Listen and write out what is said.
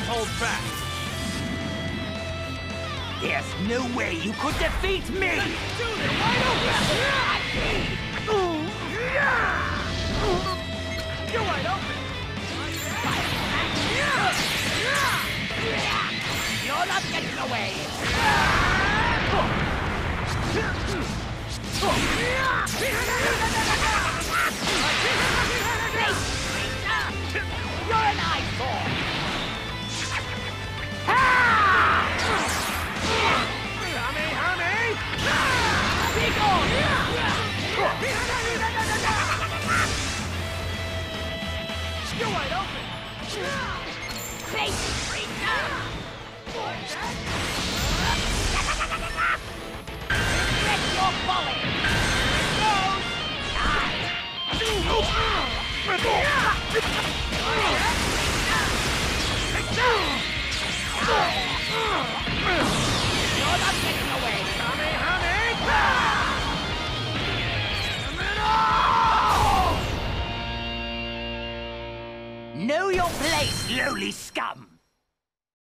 hold back. There's no way you could defeat me! Dude, they're wide open! You're wide open! You're not getting away! You're an eyesore! Be gone! You're wide open! Crazy creature! Get your bullet! You're not getting away! Know your place, lowly scum!